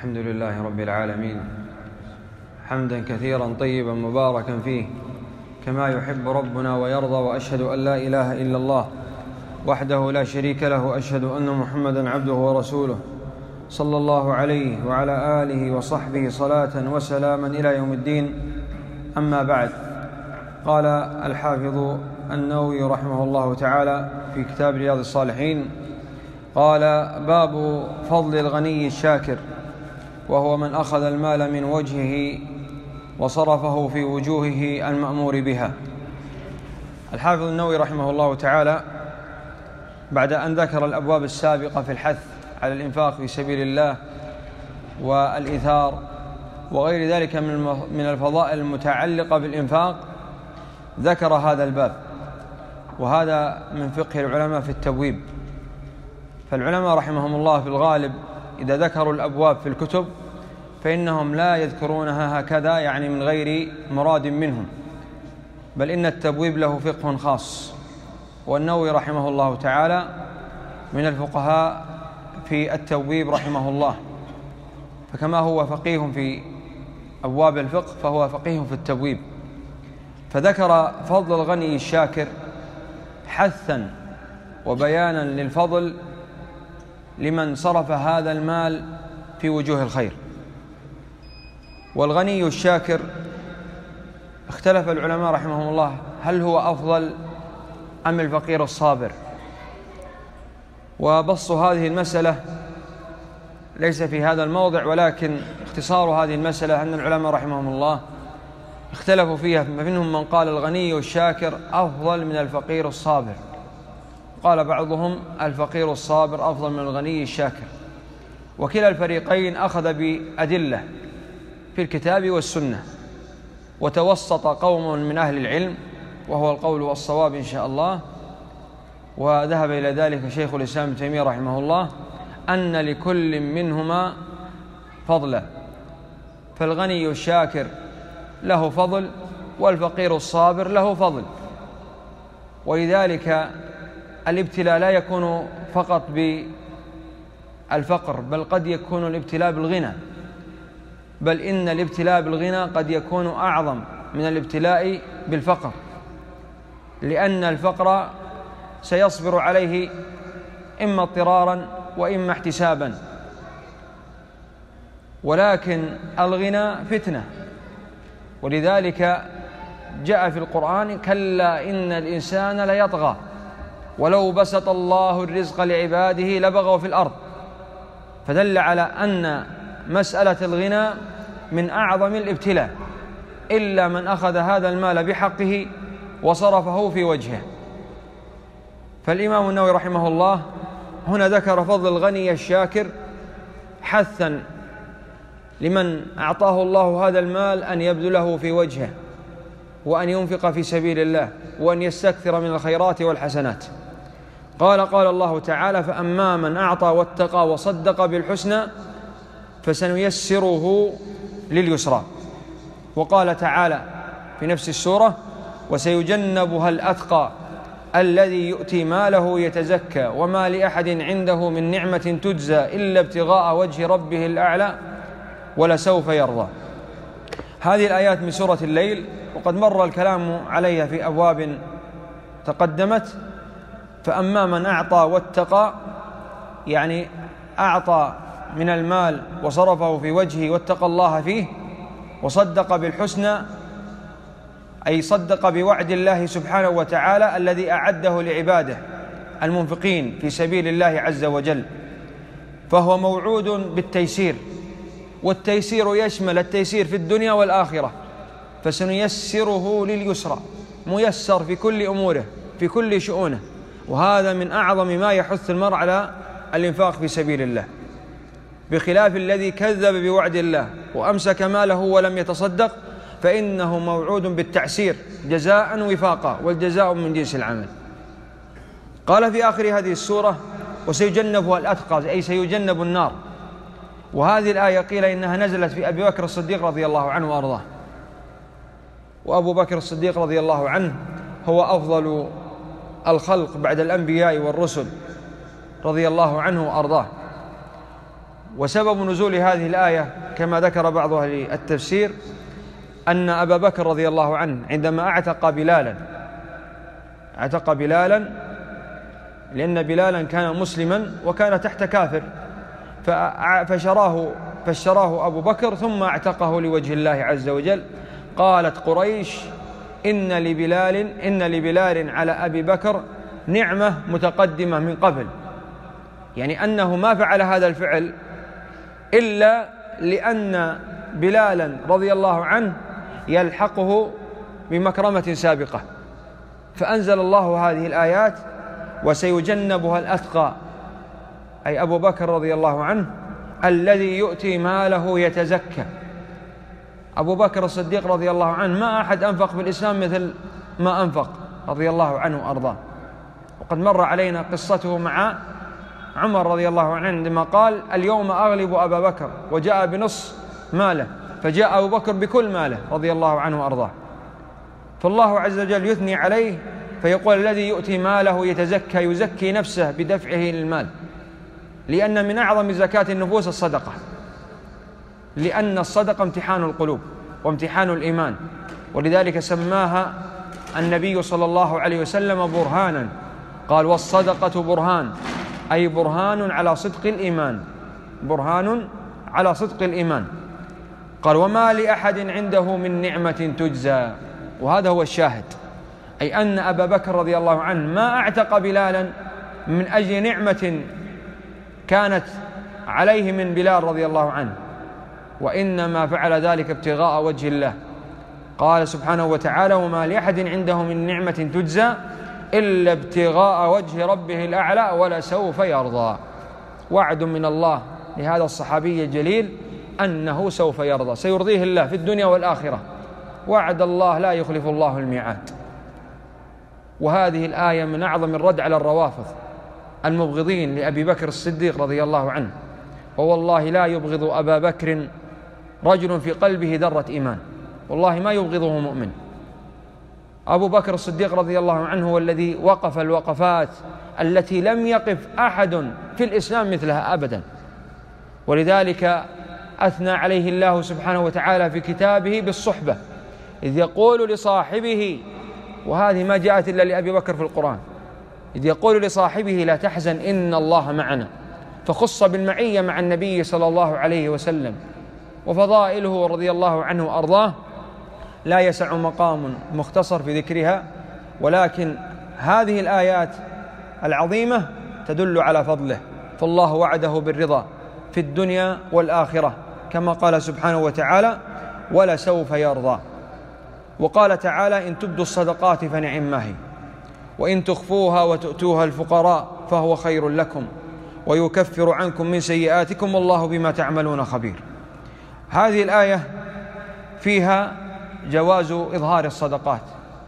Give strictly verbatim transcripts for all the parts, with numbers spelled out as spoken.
الحمد لله رب العالمين، حمدا كثيرا طيبا مباركا فيه كما يحب ربنا ويرضى، وأشهد أن لا إله إلا الله وحده لا شريك له، أشهد أن محمدا عبده ورسوله صلى الله عليه وعلى آله وصحبه صلاة وسلاما إلى يوم الدين. أما بعد، قال الحافظ النووي رحمه الله تعالى في كتاب رياض الصالحين، قال: باب فضل الغني الشاكر، وهو من أخذ المال من وجهه وصرفه في وجوهه المأمور بها. الحافظ النووي رحمه الله تعالى بعد أن ذكر الأبواب السابقة في الحث على الإنفاق في سبيل الله والإيثار وغير ذلك من الفضائل المتعلقة بالإنفاق، ذكر هذا الباب، وهذا من فقه العلماء في التبويب. فالعلماء رحمهم الله في الغالب إذا ذكروا الأبواب في الكتب فإنهم لا يذكرونها هكذا، يعني من غير مراد منهم، بل إن التبويب له فقه خاص. والنووي رحمه الله تعالى من الفقهاء في التبويب رحمه الله، فكما هو فقيه في أبواب الفقه فهو فقيه في التبويب. فذكر فضل الغني الشاكر حثا وبيانا للفضل لمن صرف هذا المال في وجوه الخير. والغني الشاكر اختلف العلماء رحمهم الله هل هو أفضل أم الفقير الصابر، وبسط هذه المسألة ليس في هذا الموضع، ولكن اختصار هذه المسألة أن العلماء رحمهم الله اختلفوا فيها، فمنهم من قال الغني الشاكر أفضل من الفقير الصابر، قال بعضهم الفقير الصابر أفضل من الغني الشاكر. وكلا الفريقين أخذ بأدلة في الكتاب والسنة، وتوسط قوم من أهل العلم وهو القول والصواب إن شاء الله، وذهب إلى ذلك شيخ الإسلام ابن تيمية رحمه الله، أن لكل منهما فضلا، فالغني الشاكر له فضل والفقير الصابر له فضل. ولذلك الابتلاء لا يكون فقط بالفقر، بل قد يكون الابتلاء بالغنى، بل إن الابتلاء بالغنى قد يكون أعظم من الابتلاء بالفقر، لأن الفقر سيصبر عليه إما اضطرارا وإما احتسابا، ولكن الغنى فتنة. ولذلك جاء في القرآن: كلا إن الإنسان ليطغى ولو بسط الله الرزق لعباده لبغوا في الأرض، فدل على أن مسألة الغنى من أعظم الابتلاء، إلا من أخذ هذا المال بحقه وصرفه في وجهه. فالإمام النووي رحمه الله هنا ذكر فضل الغني الشاكر حثا لمن أعطاه الله هذا المال أن يبذله في وجهه، وأن ينفق في سبيل الله، وأن يستكثر من الخيرات والحسنات. قال قال الله تعالى: فأما من أعطى واتقى وصدق بالحسنى فسنيسره لليسرى. وقال تعالى في نفس السورة: وسيجنبها الأتقى الذي يؤتي ماله يتزكى وما لأحد عنده من نعمة تجزى إلا ابتغاء وجه ربه الأعلى ولسوف يرضى. هذه الآيات من سورة الليل، وقد مر الكلام عليها في أبواب تقدمت. فأما من أعطى واتقى، يعني أعطى من المال وصرفه في وجهه واتقى الله فيه، وصدق بالحسنى أي صدق بوعد الله سبحانه وتعالى الذي أعده لعباده المنفقين في سبيل الله عز وجل، فهو موعود بالتيسير، والتيسير يشمل التيسير في الدنيا والآخرة. فسنيسره لليسرى، ميسر في كل أموره في كل شؤونه، وهذا من أعظم ما يحث المرء على الإنفاق في سبيل الله، بخلاف الذي كذب بوعد الله وأمسك ماله ولم يتصدق، فإنه موعود بالتعسير جزاء وفاقا، والجزاء من جنس العمل. قال في آخر هذه السورة: وسيجنبها الأتقى، أي سيجنب النار. وهذه الآية قيل إنها نزلت في أبي بكر الصديق رضي الله عنه وأرضاه، وأبو بكر الصديق رضي الله عنه هو أفضل الخلق بعد الأنبياء والرسل رضي الله عنه وأرضاه. وسبب نزول هذه الآية كما ذكر بعض أهل التفسير أن أبا بكر رضي الله عنه عندما اعتق بلالا اعتق بلالا لأن بلالا كان مسلما وكان تحت كافر، فشراه فاشتراه أبو بكر ثم اعتقه لوجه الله عز وجل. قالت قريش إن لبلال إن لبلال على أبي بكر نعمة متقدمة من قبل، يعني أنه ما فعل هذا الفعل إلا لأن بلالا رضي الله عنه يلحقه بمكرمة سابقة، فأنزل الله هذه الآيات: وسيجنبها الأتقى، أي أبو بكر رضي الله عنه الذي يؤتي ماله يتزكى. أبو بكر الصديق رضي الله عنه ما أحد أنفق في الإسلام مثل ما أنفق رضي الله عنه وأرضاه، وقد مر علينا قصته مع عمر رضي الله عنه عندما قال: اليوم أغلب أبا بكر، وجاء بنص ماله، فجاء أبو بكر بكل ماله رضي الله عنه وأرضاه. فالله عز وجل يثني عليه فيقول: الذي يؤتي ماله يتزكى، يزكي نفسه بدفعه للمال، لأن من أعظم زكاة النفوس الصدقة، لأن الصدقة امتحان القلوب وامتحان الإيمان، ولذلك سماها النبي صلى الله عليه وسلم برهانا، قال: والصدقة برهان، أي برهان على صدق الإيمان، برهان على صدق الإيمان. قال: وما لأحد عنده من نعمة تجزى، وهذا هو الشاهد، أي أن أبا بكر رضي الله عنه ما اعتق بلالا من أجل نعمة كانت عليه من بلال رضي الله عنه، وإنما فعل ذلك ابتغاء وجه الله. قال سبحانه وتعالى: وما لأحد عنده من نعمة تجزى إلا ابتغاء وجه ربه الأعلى ولسوف يرضى. وعد من الله لهذا الصحابي الجليل أنه سوف يرضى، سيرضيه الله في الدنيا والآخرة، وعد الله لا يخلف الله الميعاد. وهذه الآية من أعظم الرد على الروافض المبغضين لأبي بكر الصديق رضي الله عنه، ووالله لا يبغض أبا بكر رجل في قلبه ذرة إيمان، والله ما يبغضه مؤمن. أبو بكر الصديق رضي الله عنه هو الذي وقف الوقفات التي لم يقف أحد في الإسلام مثلها أبدا، ولذلك أثنى عليه الله سبحانه وتعالى في كتابه بالصحبة، إذ يقول لصاحبه، وهذه ما جاءت إلا لأبي بكر في القرآن، إذ يقول لصاحبه: لا تحزن إن الله معنا، فخص بالمعية مع النبي صلى الله عليه وسلم. وفضائله رضي الله عنه وأرضاه لا يسع مقام مختصر في ذكرها، ولكن هذه الآيات العظيمة تدل على فضله، فالله وعده بالرضا في الدنيا والآخرة، كما قال سبحانه وتعالى: ولسوف يرضى. وقال تعالى: إن تبدوا الصدقات فنعم ما هي، وإن تخفوها وتؤتوها الفقراء فهو خير لكم ويكفر عنكم من سيئاتكم والله بما تعملون خبير. هذه الآية فيها جواز إظهار الصدقات،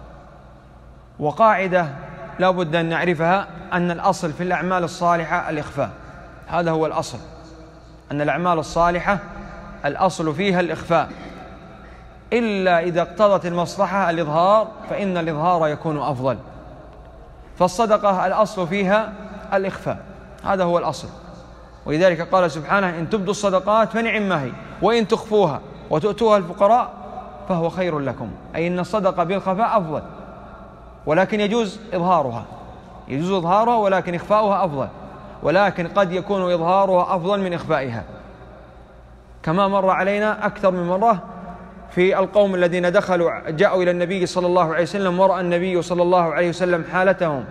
وقاعدة لا بد أن نعرفها، أن الأصل في الأعمال الصالحة الإخفاء، هذا هو الأصل، أن الأعمال الصالحة الأصل فيها الإخفاء، إلا إذا اقتضت المصلحة الإظهار فإن الإظهار يكون أفضل. فالصدقة الأصل فيها الإخفاء، هذا هو الأصل، ولذلك قال سبحانه: إن تبدوا الصدقات فنعم ما هي، وإن تخفوها وتؤتوها الفقراء فهو خير لكم، أي أن الصدقة بالخفاء أفضل، ولكن يجوز إظهارها، يجوز إظهارها ولكن إخفاؤها أفضل، ولكن قد يكون إظهارها أفضل من إخفائها، كما مر علينا أكثر من مرة في القوم الذين دخلوا جاءوا إلى النبي صلى الله عليه وسلم، ورأى النبي صلى الله عليه وسلم حالتهم،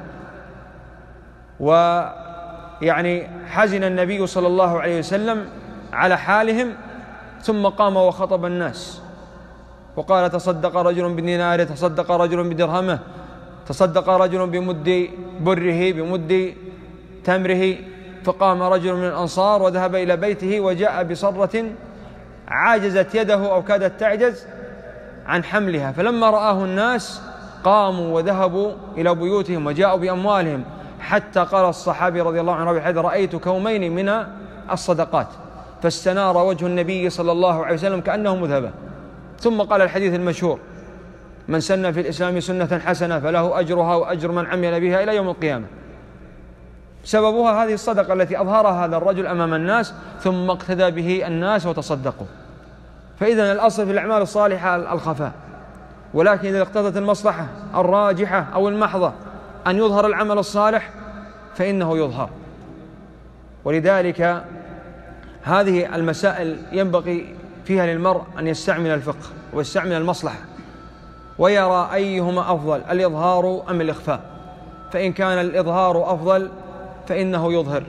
ويعني حزن النبي صلى الله عليه وسلم على حالهم، ثم قام وخطب الناس وقال: تصدق رجل بديناره، تصدق رجل بدرهمه، تصدق رجل بمد بره بمد تمره. فقام رجل من الأنصار وذهب إلى بيته وجاء بصرة عاجزت يده أو كادت تعجز عن حملها، فلما رآه الناس قاموا وذهبوا إلى بيوتهم وجاءوا بأموالهم، حتى قال الصحابي رضي الله عنه: بحيث رأيت كومين من الصدقات، فاستنار وجه النبي صلى الله عليه وسلم كأنه مذهبة. ثم قال الحديث المشهور: من سن في الإسلام سنة حسنة فله أجرها وأجر من عمل بها إلى يوم القيامة. سببها هذه الصدقة التي أظهرها هذا الرجل أمام الناس ثم اقتدى به الناس وتصدقوا. فإذا الأصل في الأعمال الصالحة الخفاء، ولكن إذا اقتضت المصلحة الراجحة أو المحضة أن يظهر العمل الصالح فإنه يظهر. ولذلك هذه المسائل ينبغي فيها للمرء أن يستعمل الفقه ويستعمل المصلحة ويرى أيهما أفضل، الإظهار أم الإخفاء. فإن كان الإظهار أفضل فإنه يظهر،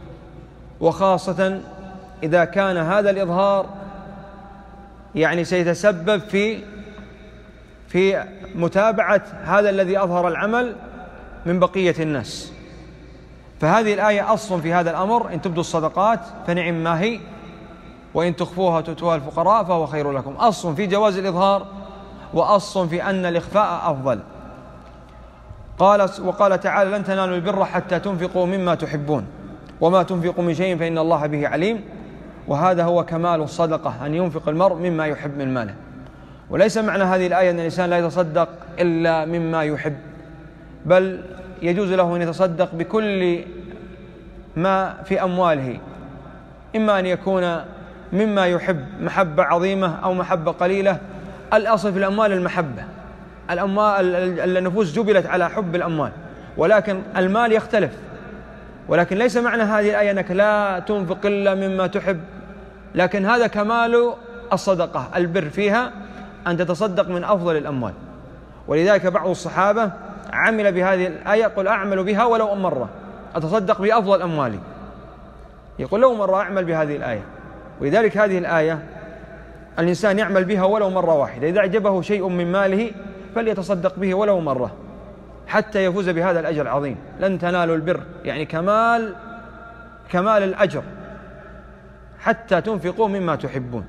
وخاصة إذا كان هذا الإظهار يعني سيتسبب في في متابعة هذا الذي أظهر العمل من بقية الناس. فهذه الآية أصل في هذا الأمر: إن تبدوا الصدقات فنعم ما هي، وإن تخفوها تؤتوها الفقراء فهو خير لكم. أصل في جواز الإظهار، وأصل في أن الإخفاء أفضل. قال وقال تعالى: لن تنالوا البر حتى تنفقوا مما تحبون وما تنفقوا من شيء فإن الله به عليم. وهذا هو كمال الصدقة، أن ينفق المرء مما يحب من ماله. وليس معنى هذه الآية أن الإنسان لا يتصدق إلا مما يحب، بل يجوز له أن يتصدق بكل ما في أمواله، إما أن يكون مما يحب محبة عظيمة أو محبة قليلة. الأصل في الأموال المحبة، الأموال النفوس جبلت على حب الأموال، ولكن المال يختلف. ولكن ليس معنى هذه الآية أنك لا تنفق إلا مما تحب، لكن هذا كمال الصدقة، البر فيها أن تتصدق من أفضل الأموال. ولذلك بعض الصحابة عمل بهذه الآية، يقول: أعمل بها ولو مرة، أتصدق بأفضل أموالي، يقول لو مرة أعمل بهذه الآية. ولذلك هذه الآية الإنسان يعمل بها ولو مرة واحدة، إذا أعجبه شيء من ماله فليتصدق به ولو مرة حتى يفوز بهذا الأجر العظيم. لن تنالوا البر يعني كمال كمال الأجر حتى تنفقوا مما تحبون.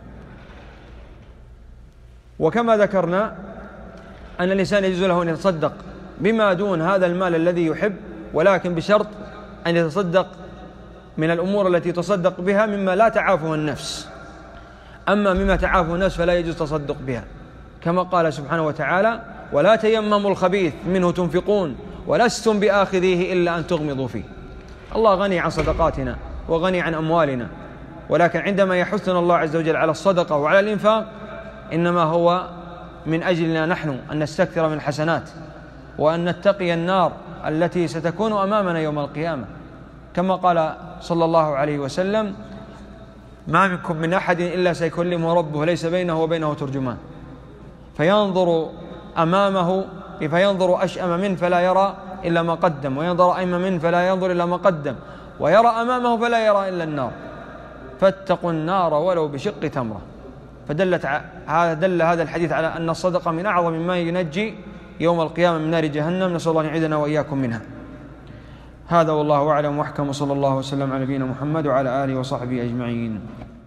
وكما ذكرنا أن الإنسان يجوز له أن يتصدق بما دون هذا المال الذي يحب، ولكن بشرط أن يتصدق من الأمور التي تصدق بها مما لا تعافه النفس. أما مما تعافه النفس فلا يجوز تصدق بها، كما قال سبحانه وتعالى: ولا تيمموا الخبيث منه تنفقون ولستم بآخذيه إلا أن تغمضوا فيه. الله غني عن صدقاتنا وغني عن أموالنا، ولكن عندما يحثنا الله عز وجل على الصدقة وعلى الإنفاق إنما هو من أجلنا نحن أن نستكثر من الحسنات وأن نتقي النار التي ستكون أمامنا يوم القيامة. كما قال صلى الله عليه وسلم: ما منكم من أحد إلا سيكلمه ربه ليس بينه وبينه ترجمان، فينظر أمامه فينظر أشأم منه فلا يرى إلا ما قدم، وينظر أيمن منه فلا ينظر إلا ما قدم، ويرى أمامه فلا يرى إلا النار، فاتقوا النار ولو بشق تمرة. فدلت دل هذا الحديث على أن الصدقة من أعظم ما ينجي يوم القيامة من نار جهنم، نسأل الله أن يعيذنا وإياكم منها. هذا والله أعلم وأحكم، وصلى الله وسلم على نبينا محمد وعلى آله وصحبه أجمعين.